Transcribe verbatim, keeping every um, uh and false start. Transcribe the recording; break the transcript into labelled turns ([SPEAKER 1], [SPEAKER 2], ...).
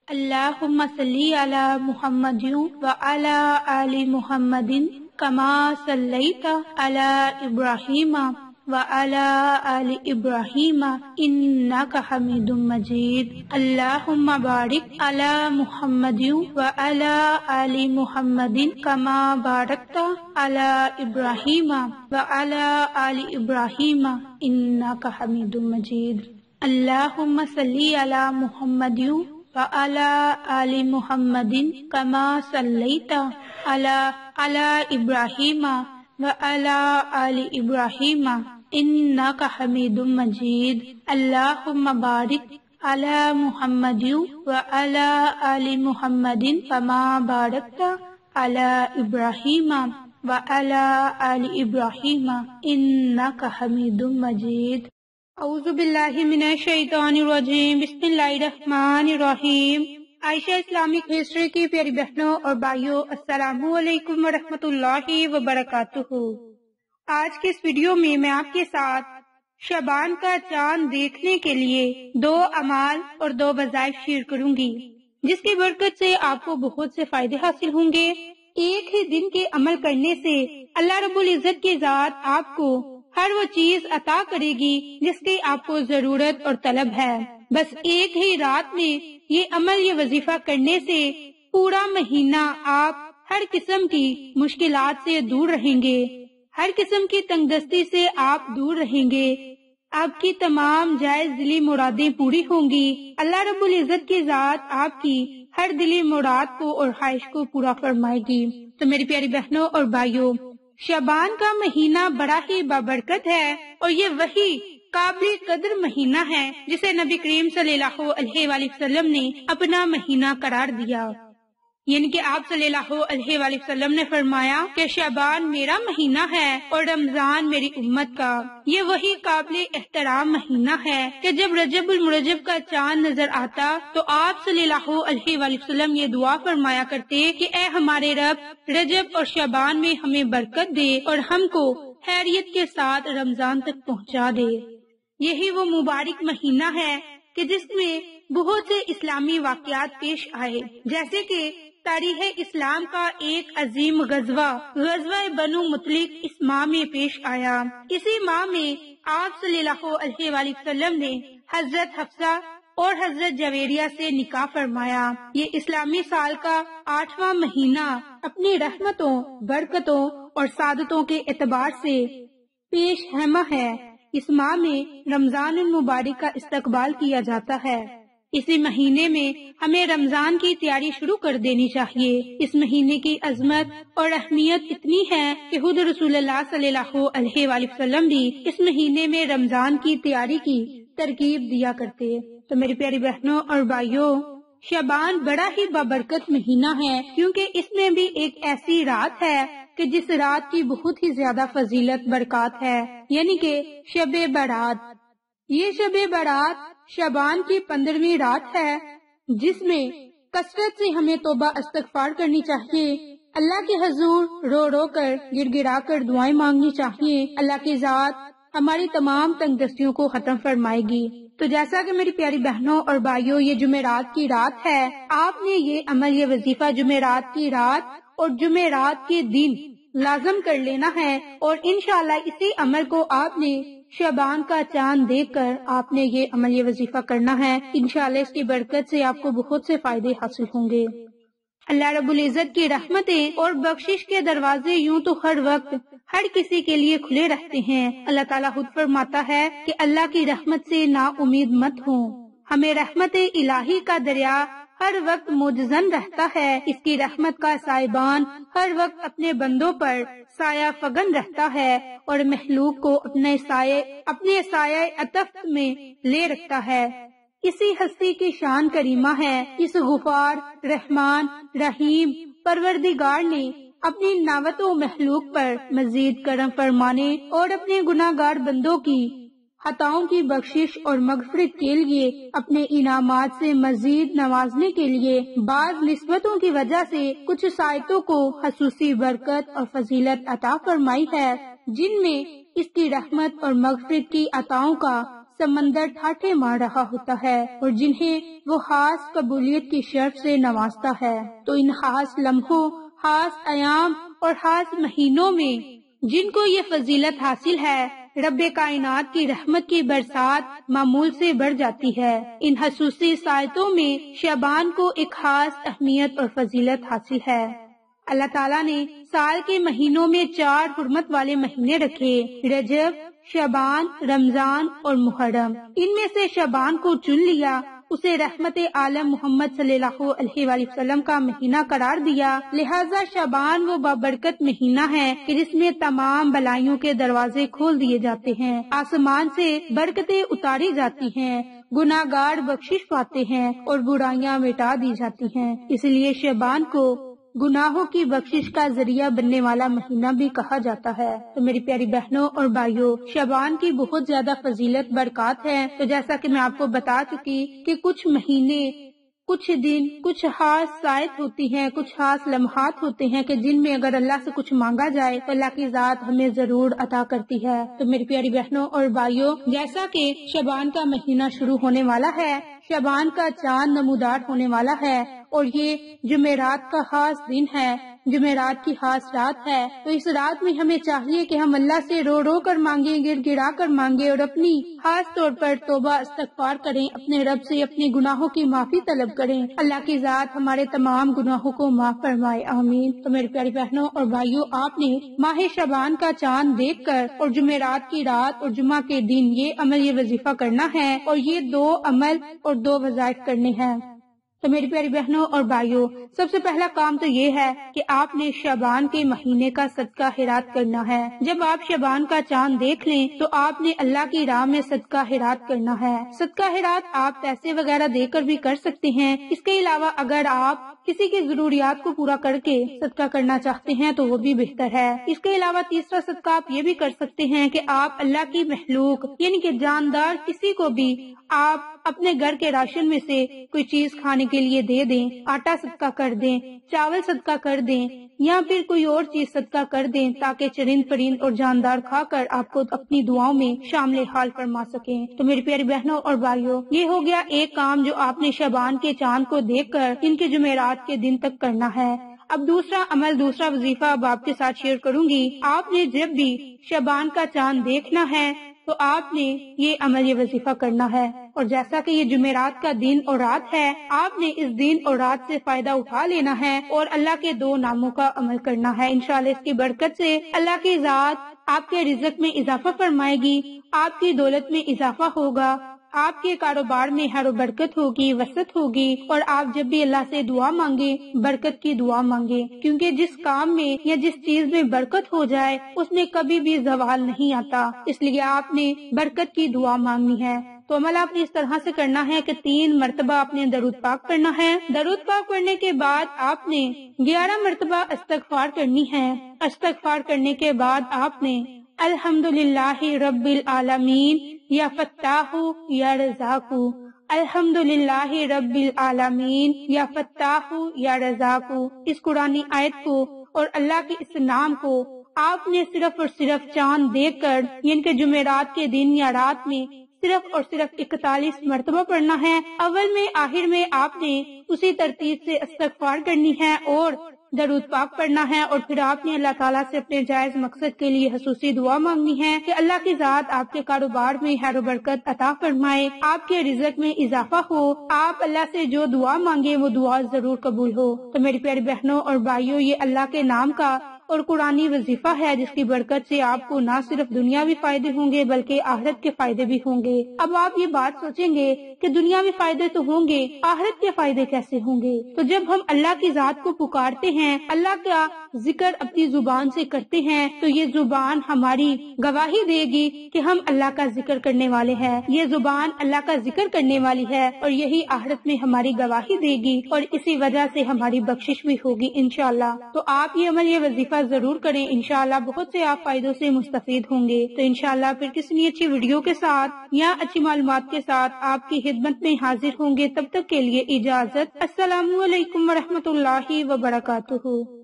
[SPEAKER 1] اللہم صلی علی محمد وعلی آل محمد کما صلیت علی ابراہیم وعلی آل ابراہیم انک حمید مجید۔ اللہم بارک علی محمد وعلی آل محمد کما بارکت علی ابراہیم وعلی آل ابراہیم انک حمید مجید۔ اللہم صلی علی محمد وعلی آل محمد کما صلیت علی علی ابراہیم وعلی آل ابراہیم انک حمید مجید۔ اللہم بارک علی محمد وعلی آل محمد کما بارکت علی ابراہیم وعلی آل ابراہیم انک حمید مجید۔ اعوذ باللہ من الشیطان الرجیم، بسم اللہ الرحمن الرحیم۔ عائشہ اسلامک ہسٹری کی پیاری بہنوں اور بھائیوں، السلام علیکم ورحمۃ اللہ وبرکاتہ۔ آج کے اس ویڈیو میں میں آپ کے ساتھ شعبان کا چاند دیکھنے کے لیے دو اعمال اور دو وظائف شیئر کروں گی، جس کی برکت سے آپ کو بہت سے فائدے حاصل ہوں گے۔ ایک ہی دن کے عمل کرنے سے اللہ رب العزت کی ذات آپ کو ہر وہ چیز عطا کرے گی جس کی آپ کو ضرورت اور طلب ہے۔ بس ایک ہی رات میں یہ عمل یہ وظیفہ کرنے سے پورا مہینہ آپ ہر قسم کی مشکلات سے دور رہیں گے، ہر قسم کی تنگ دستی سے آپ دور رہیں گے، آپ کی تمام جائز دلی مرادیں پوری ہوں گی۔ اللہ رب العزت کی ذات آپ کی ہر دلی مراد کو اور خواہش کو پورا فرمائے گی۔ تو میری پیاری بہنوں اور بھائیوں، شعبان کا مہینہ بڑا ہی بابرکت ہے اور یہ وہی قابل قدر مہینہ ہے جسے نبی کریم صلی اللہ علیہ وآلہ وسلم نے اپنا مہینہ قرار دیا، یعنی کہ آپ صلی اللہ علیہ وآلہ وسلم نے فرمایا کہ شعبان میرا مہینہ ہے اور رمضان میری امت کا۔ یہ وہی قابل احترام مہینہ ہے کہ جب رجب المرجب کا چاند نظر آتا تو آپ صلی اللہ علیہ وآلہ وسلم یہ دعا فرمایا کرتے کہ اے ہمارے رب، رجب اور شعبان میں ہمیں برکت دے اور ہم کو خیریت کے ساتھ رمضان تک پہنچا دے۔ یہی وہ مبارک مہینہ ہے کہ جس میں بہت سے اسلامی واقعات پیش آئے، جیسے کہ تاریخ اسلام کا ایک عظیم غزوہ غزوہ بنو مطلق اس ماہ میں پیش آیا۔ اسی ماہ میں آپ صلی اللہ علیہ وآلہ وسلم نے حضرت حفصہ اور حضرت جویریہ سے نکاح فرمایا۔ یہ اسلامی سال کا آٹھواں مہینہ اپنی رحمتوں، برکتوں اور سعادتوں کے اعتبار سے پیش خیمہ ہے۔ اس ماہ میں رمضان المبارک کا استقبال کیا جاتا ہے۔ اسی مہینے میں ہمیں رمضان کی تیاری شروع کر دینی چاہیے۔ اس مہینے کی عظمت اور اہمیت اتنی ہے کہ خود رسول اللہ صلی اللہ علیہ وآلہ وسلم بھی اس مہینے میں رمضان کی تیاری کی ترغیب دیا کرتے۔ تو میری پیاری بہنوں اور بھائیوں، شعبان بڑا ہی بابرکت مہینہ ہے کیونکہ اس میں بھی ایک ایسی رات ہے کہ جس رات کی بہت ہی زیادہ فضیلت برکات ہے، یعنی کہ شب برات۔ یہ شب برات شعبان کی پندرہویں رات ہے، جس میں کثرت سے ہمیں توبہ استغفار کرنی چاہیے، اللہ کے حضور رو رو کر گر گرا کر دعائیں مانگنی چاہیے۔ اللہ کی ذات ہماری تمام تنگ دستیوں کو ختم فرمائے گی۔ تو جیسا کہ میری پیاری بہنوں اور بھائیوں، یہ جمعرات کی رات ہے، آپ نے یہ عمل یہ وظیفہ جمعرات کی رات اور جمعرات کے دن لازم کر لینا ہے، اور انشاءاللہ اسی عمل کو آپ نے شعبان کا چاند دیکھ کر آپ نے یہ عمل یہ وظیفہ کرنا ہے۔ انشاءاللہ اس کی برکت سے آپ کو بہت سے فائدے حاصل ہوں گے۔ اللہ رب العزت کی رحمتیں اور بخشش کے دروازے یوں تو ہر وقت ہر کسی کے لیے کھلے رہتے ہیں۔ اللہ تعالیٰ خود فرماتا ہے کہ اللہ کی رحمت سے نا امید مت ہوں، ہمیں رحمت الہی کا دریا ہر وقت موجزن رہتا ہے، اس کی رحمت کا سائبان ہر وقت اپنے بندوں پر سایہ فگن رہتا ہے اور مخلوق کو اپنے سائے اپنے سایہ عطف میں لے رکھتا ہے۔ اسی ہستی کی شان کریمہ ہے، اس غفار، رحمان، رحیم پروردگار نے اپنی نعمت و مخلوق پر مزید کرم فرمانے اور اپنے گناہ گار بندوں کی خطاؤں کی بخشش اور مغفرت کے لیے اپنے انعامات سے مزید نوازنے کے لیے بعض نسبتوں کی وجہ سے کچھ سائتوں کو خصوصی برکت اور فضیلت عطا فرمائی ہے، جن میں اس کی رحمت اور مغفرت کی عطاؤں کا سمندر ٹھاٹھے مار رہا ہوتا ہے اور جنہیں وہ خاص قبولیت کی شرط سے نوازتا ہے، تو ان خاص لمحوں، خاص ایام اور خاص مہینوں میں جن کو یہ فضیلت حاصل ہے، رب کائنات کی رحمت کی برسات معمول سے بڑھ جاتی ہے۔ ان خصوصی ساعتوں میں شعبان کو ایک خاص اہمیت اور فضیلت حاصل ہے۔ اللہ تعالیٰ نے سال کے مہینوں میں چار حرمت والے مہینے رکھے، رجب، شعبان، رمضان اور محرم۔ ان میں سے شعبان کو چن لیا، اسے رحمت عالم محمد صلی اللہ علیہ وآلہ وسلم کا مہینہ قرار دیا، لہذا شعبان وہ بابرکت مہینہ ہے کہ جس میں تمام بلائیوں کے دروازے کھول دیے جاتے ہیں، آسمان سے برکتیں اتاری جاتی ہیں، گناہگار بخشش پاتے ہیں اور برائیاں مٹا دی جاتی ہیں۔ اس لیے شعبان کو گناہوں کی بخشش کا ذریعہ بننے والا مہینہ بھی کہا جاتا ہے۔ تو میری پیاری بہنوں اور بھائیوں، شعبان کی بہت زیادہ فضیلت برکات ہے۔ تو جیسا کہ میں آپ کو بتا چکی کہ کچھ مہینے، کچھ دن، کچھ خاص ساعت ہوتی ہیں، کچھ خاص لمحات ہوتے ہیں کہ جن میں اگر اللہ سے کچھ مانگا جائے تو اللہ کی ذات ہمیں ضرور عطا کرتی ہے۔ تو میری پیاری بہنوں اور بھائیوں، جیسا کہ شعبان کا مہینہ شروع ہونے والا ہے، شعبان کا چاند نمودار ہونے والا ہے اور یہ جمعرات کا خاص دن ہے، جمعرات کی خاص رات ہے، تو اس رات میں ہمیں چاہیے کہ ہم اللہ سے رو رو کر مانگیں، گر گرا کر مانگیں اور اپنی خاص طور پر توبہ استغفار کریں، اپنے رب سے اپنے گناہوں کی معافی طلب کریں۔ اللہ کی ذات ہمارے تمام گناہوں کو معاف فرمائے، آمین۔ تو میری پیاری بہنوں اور بھائیوں، آپ نے ماہ شعبان کا چاند دیکھ کر اور جمعرات کی رات اور جمعہ کے دن یہ عمل، یہ وظیفہ کرنا ہے اور یہ دو عمل اور دو وظائف کرنے ہیں۔ تو میری پیاری بہنوں اور بھائیوں، سب سے پہلا کام تو یہ ہے کہ آپ نے شعبان کے مہینے کا صدقہ خیرات کرنا ہے۔ جب آپ شعبان کا چاند دیکھ لیں تو آپ نے اللہ کی راہ میں صدقہ خیرات کرنا ہے۔ صدقہ خیرات آپ پیسے وغیرہ دے کر بھی کر سکتے ہیں، اس کے علاوہ اگر آپ کسی کی ضروریات کو پورا کر کے صدقہ کرنا چاہتے ہیں تو وہ بھی بہتر ہے۔ اس کے علاوہ تیسرا صدقہ آپ یہ بھی کر سکتے ہیں کہ آپ اللہ کی مخلوق یعنی کہ جاندار کسی کو بھی آپ اپنے گھر کے راشن میں سے کوئی چیز کھانے کے لیے دے دیں، آٹا صدقہ کر دیں، چاول صدقہ کر دیں یا پھر کوئی اور چیز صدقہ کر دیں تاکہ چرند پرند اور جاندار کھا کر آپ کو اپنی دعاؤں میں شامل حال فرما سکیں۔ تو میری پیاری بہنوں اور بھائیوں، یہ ہو گیا ایک کام جو آپ نے شعبان کے چاند کو دیکھ کر ان کے جمعرات کے دن تک کرنا ہے۔ اب دوسرا عمل، دوسرا وظیفہ اب آپ کے ساتھ شیئر کروں گی۔ آپ نے جب بھی شعبان کا چاند دیکھنا ہے تو آپ نے یہ عمل، یہ وظیفہ کرنا ہے، اور جیسا کہ یہ جمعرات کا دن اور رات ہے، آپ نے اس دن اور رات سے فائدہ اٹھا لینا ہے اور اللہ کے دو ناموں کا عمل کرنا ہے۔ انشاءاللہ اس کی برکت سے اللہ کی ذات آپ کے رزق میں اضافہ فرمائے گی، آپ کی دولت میں اضافہ ہوگا، آپ کے کاروبار میں ہر برکت ہوگی، وسعت ہوگی، اور آپ جب بھی اللہ سے دعا مانگے برکت کی دعا مانگے، کیونکہ جس کام میں یا جس چیز میں برکت ہو جائے اس میں کبھی بھی زوال نہیں آتا، اس لیے آپ نے برکت کی دعا مانگنی ہے۔ تو عمل آپ نے اس طرح سے کرنا ہے کہ تین مرتبہ آپ نے درود پاک پڑھنا ہے۔ درود پاک پڑھنے کے بعد آپ نے گیارہ مرتبہ استغفار کرنی ہے۔ استغفار کرنے کے بعد آپ نے الحمدللہ رب العالمین یا فتاح یا رزاق، الحمدللہ رب العالمین یا فتاح یا رزاق، اس قرآنی آیت کو اور اللہ کے اس نام کو آپ نے صرف اور صرف چاند دیکھ کر یعنی کہ جمعرات کے دن یا رات میں صرف اور صرف اکتالیس مرتبہ پڑھنا ہے۔ اول میں آخر میں آپ نے اسی ترتیب سے استغفار کرنی ہے اور درود پاک پڑھنا ہے، اور پھر آپ نے اللہ تعالیٰ سے اپنے جائز مقصد کے لیے خصوصی دعا مانگنی ہے کہ اللہ کی ذات آپ کے کاروبار میں خیر و برکت عطا فرمائے، آپ کے رزق میں اضافہ ہو، آپ اللہ سے جو دعا مانگے وہ دعا ضرور قبول ہو۔ تو میری پیاری بہنوں اور بھائیوں، یہ اللہ کے نام کا اور قرآنی وظیفہ ہے جس کی برکت سے آپ کو نہ صرف دنیاوی فائدے ہوں گے بلکہ آخرت کے فائدے بھی ہوں گے۔ اب آپ یہ بات سوچیں گے کہ دنیاوی فائدے تو ہوں گے، آخرت کے فائدے کیسے ہوں گے؟ تو جب ہم اللہ کی ذات کو پکارتے ہیں، اللہ کا ذکر اپنی زبان سے کرتے ہیں، تو یہ زبان ہماری گواہی دے گی کہ ہم اللہ کا ذکر کرنے والے ہیں، یہ زبان اللہ کا ذکر کرنے والی ہے، اور یہی آخرت میں ہماری گواہی دے گی اور اسی وجہ سے ہماری بخشش بھی ہوگی انشاءاللہ۔ تو آپ یہ عمل، یہ وظیفہ ضرور کریں، انشاءاللہ بہت سے آپ فائدوں سے مستفید ہوں گے۔ تو انشاءاللہ پھر کسی اچھی ویڈیو کے ساتھ یا اچھی معلومات کے ساتھ آپ کی خدمت میں حاضر ہوں گے، تب تک کے لیے اجازت، السلام علیکم ورحمۃ اللہ وبرکاتہ۔